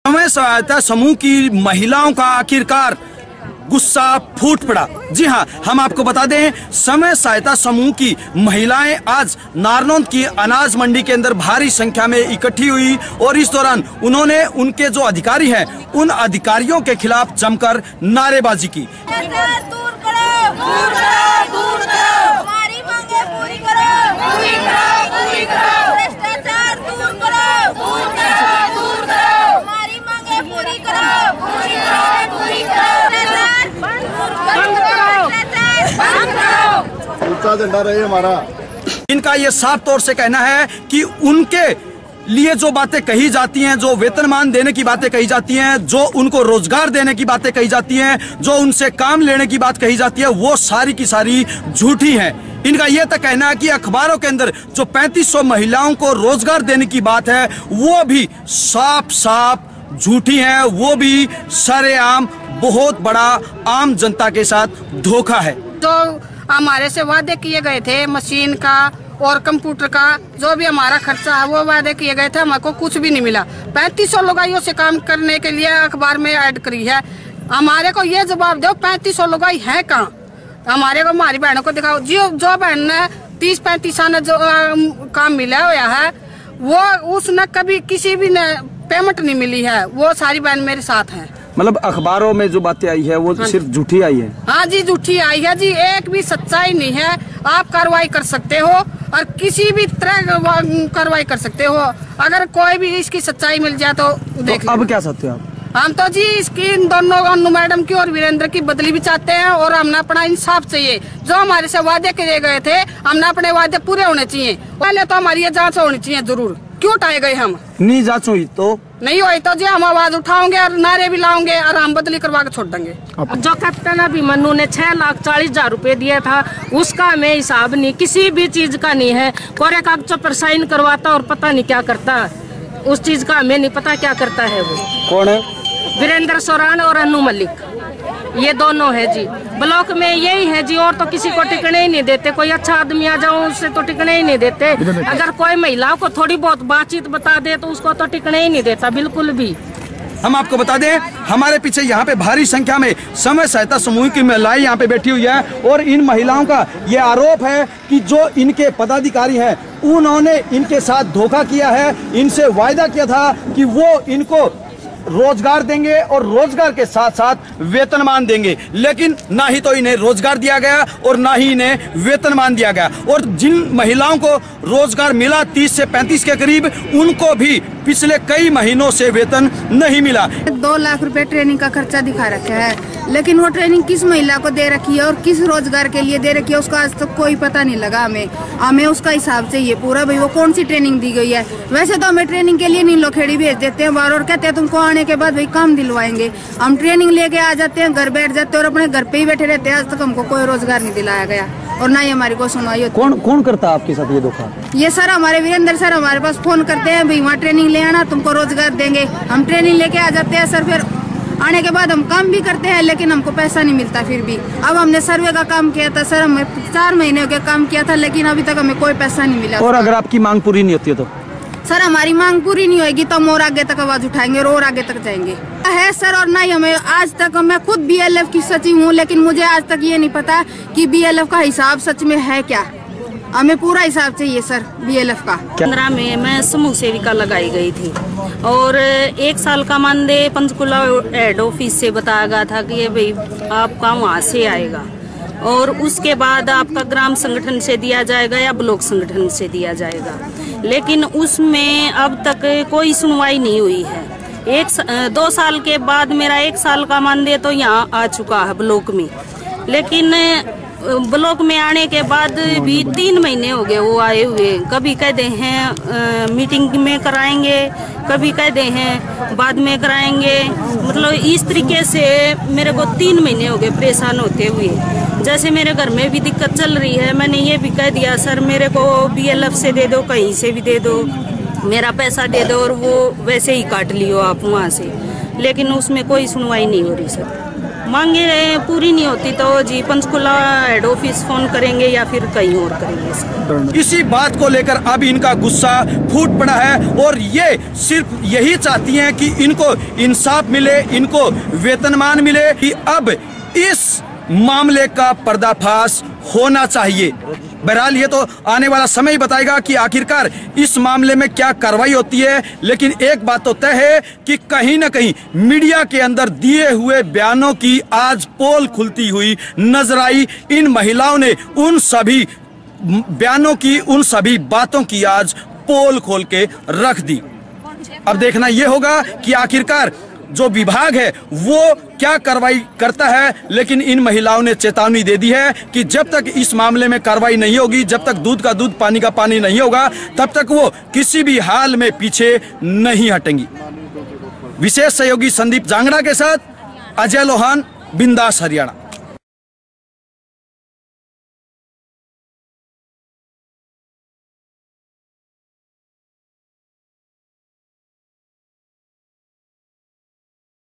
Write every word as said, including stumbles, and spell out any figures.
समय सहायता समूह की महिलाओं का आखिरकार गुस्सा फूट पड़ा। जी हाँ, हम आपको बता दें, समय सहायता समूह की महिलाएं आज नारनौंद की अनाज मंडी के अंदर भारी संख्या में इकट्ठी हुई और इस दौरान उन्होंने उनके जो अधिकारी हैं उन अधिकारियों के खिलाफ जमकर नारेबाजी की। झंडा रहे हमारा। इनका ये साफ तौर से कहना है कि उनके लिए जो बातें कही जाती हैं, जो वेतनमान देने की बातें कही जाती हैं, जो उनको रोजगार देने की बातें कही जाती हैं, जो उनसे काम लेने की बात कही जाती है, वो सारी की सारी झूठी हैं। इनका यह तक कहना है कि अखबारों के अंदर जो पैंतीस सौ महिलाओं को रोजगार देने की बात है वो भी साफ साफ झूठी है, वो भी सरेआम बहुत बड़ा आम जनता के साथ धोखा है। तो हमारे से वादे किए गए थे मशीन का और कंप्यूटर का, जो भी हमारा खर्चा है वो वादे किए गए थे, हमारे को कुछ भी नहीं मिला। पैंतीस सौ लुगाइयों से काम करने के लिए अखबार में ऐड करी है। हमारे को ये जवाब दो, पैंतीस सौ लुगाई है कहाँ? हमारे को हमारी बहनों को दिखाओ। जो जो बहन ने तीस पैंतीस साल जो आ, काम मिला हुआ है वो उसने कभी किसी भी ने पेमेंट नहीं मिली है। वो सारी बहन मेरे साथ है। मतलब अखबारों में जो बातें आई है वो हाँ सिर्फ झूठी आई है। हाँ जी, झूठी आई है जी, एक भी सच्चाई नहीं है। आप कार्रवाई कर सकते हो और किसी भी तरह कार्रवाई कर सकते हो, अगर कोई भी इसकी सच्चाई मिल जाए तो देख। तो अब क्या चाहते हो आप? हम तो जी इसकी इन दोनों अनु मैडम की और वीरेंद्र की बदली भी चाहते हैं और हमने अपना इंसाफ चाहिए। जो हमारे से वादे किए गए थे हमने अपने वादे पूरे होने चाहिए। पहले तो हमारी ये जांच होनी चाहिए जरूर। क्यों उठाए गए? हम नहीं जांच हुई तो नहीं हुई तो जी हम आवाज उठाओगे और नारे भी लाओगे और हम बदली करवा के छोड़ देंगे। जो कैप्टन अभिमन्यु ने छह लाख चालीस हजार रूपए दिया था उसका हमें हिसाब नहीं, किसी भी चीज का नहीं है। कोरे कागजों पर साइन करवाता और पता नहीं क्या करता, उस चीज का हमें नहीं पता क्या करता है। वो कौन है? वीरेंद्र सोरान और अनु मलिक, ये दोनों है जी। ब्लॉक में यही है जी, और तो किसी को टिकने ही नहीं देते। कोई अच्छा आदमी आ जाओ उससे तो टिकने ही नहीं देते। अगर कोई महिलाओं को थोड़ी बहुत बातचीत बता दे तो उसको तो टिकने ही नहीं देता बिल्कुल भी। हम आपको बता दें, हमारे पीछे यहाँ पे भारी संख्या में समय सहायता समूह की महिलाएं यहाँ पे बैठी हुई है और इन महिलाओं का ये आरोप है कि जो इनके पदाधिकारी हैं उन्होंने इनके साथ धोखा किया है। इनसे वायदा किया था कि वो इनको रोजगार देंगे और रोजगार के साथ साथ वेतनमान देंगे, लेकिन ना ही तो इन्हें रोजगार दिया गया और ना ही इन्हें वेतनमान दिया गया। और जिन महिलाओं को रोजगार मिला तीस से पैंतीस के करीब, उनको भी पिछले कई महीनों से वेतन नहीं मिला। दो लाख रुपए ट्रेनिंग का खर्चा दिखा रखा है, लेकिन वो ट्रेनिंग किस महिला को दे रखी है और किस रोजगार के लिए दे रखी है उसका आज तक कोई पता नहीं लगा। हमें हमें उसका हिसाब चाहिए पूरा, भाई वो कौन सी ट्रेनिंग दी गई है। वैसे तो हमें ट्रेनिंग के लिए नीलो खेड़ी भेज देते हैं बार और कहते हैं तुमको आने के बाद भाई काम दिलवाएंगे। हम ट्रेनिंग लेके आ जाते हैं, घर बैठ जाते हैं और अपने घर पे ही बैठे रहते हैं। आज तक हमको कोई रोजगार नहीं दिलाया गया और ना ही हमारी को सुनवाई होती। कौन कौन करता है आपके साथ ये धोखा? ये सर हमारे वीरेंद्र सर हमारे पास फोन करते हैं, भाई वहाँ ट्रेनिंग ले आना तुमको रोजगार देंगे। हम ट्रेनिंग लेके आ जाते हैं सर, फिर आने के बाद हम काम भी करते हैं लेकिन हमको पैसा नहीं मिलता। फिर भी अब हमने सर्वे का काम किया था सर, हमें चार महीने हो गए काम किया था लेकिन अभी तक हमें कोई पैसा नहीं मिला। और अगर आपकी मांग पूरी नहीं होती है तो? सर हमारी मांग पूरी नहीं होगी तो हम और आगे तक आवाज उठाएंगे और आगे तक जाएंगे है सर। और ना ही हमें आज तक, मैं खुद बी एल एफ की सचिव हूँ लेकिन मुझे आज तक ये नहीं पता कि बी एल एफ का हिसाब सच में है क्या। हमें पूरा हिसाब चाहिए सर बी एल एफ का। पंद्रह में मैं समूह सेविका लगाई गई थी और एक साल का मानदेय पंचकुला हेड ऑफिस से बताया गया था कि ये भाई आपका वहाँ से आएगा और उसके बाद आपका ग्राम संगठन से दिया जाएगा या ब्लॉक संगठन से दिया जाएगा, लेकिन उसमें अब तक कोई सुनवाई नहीं हुई है। एक दो साल के बाद मेरा एक साल का मानदेय तो यहाँ आ चुका है ब्लॉक में, लेकिन ब्लॉक में आने के बाद भी तीन महीने हो गए वो आए हुए। कभी कहते हैं मीटिंग में कराएंगे, कभी कहते हैं बाद में कराएंगे। मतलब इस तरीके से मेरे को तीन महीने हो गए परेशान होते हुए। जैसे मेरे घर में भी दिक्कत चल रही है, मैंने ये भी कह दिया सर मेरे को बी एल एफ से दे दो, कहीं से भी दे दो, मेरा पैसा दे दो और वो वैसे ही काट लियो आप वहाँ से, लेकिन उसमें कोई सुनवाई नहीं हो रही सर। मांगे पूरी नहीं होती तो जी पंचकुला हेड ऑफिस फोन करेंगे या फिर कहीं और करेंगे। इसी बात को लेकर अब इनका गुस्सा फूट पड़ा है और ये सिर्फ यही चाहती हैं कि इनको इंसाफ मिले, इनको वेतनमान मिले, कि अब इस मामले का पर्दाफाश होना चाहिए। बहरहाल ये तो आने वाला समय ही बताएगा कि आखिरकार इस मामले में क्या कार्रवाई होती है, लेकिन एक बात तो तय है कि कहीं ना कहीं मीडिया के अंदर दिए हुए बयानों की आज पोल खुलती हुई नजर आई। इन महिलाओं ने उन सभी बयानों की, उन सभी बातों की आज पोल खोल के रख दी। अब देखना यह होगा कि आखिरकार जो विभाग है वो क्या कार्रवाई करता है, लेकिन इन महिलाओं ने चेतावनी दे दी है कि जब तक इस मामले में कार्रवाई नहीं होगी, जब तक दूध का दूध पानी का पानी नहीं होगा, तब तक वो किसी भी हाल में पीछे नहीं हटेंगी। विशेष सहयोगी संदीप जांगड़ा के साथ अजय लोहान, बिंदास हरियाणा।